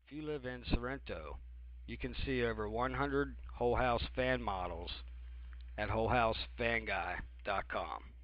If you live in Sorrento, you can see over 100 Whole House fan models at WholeHouseFanGuy.com.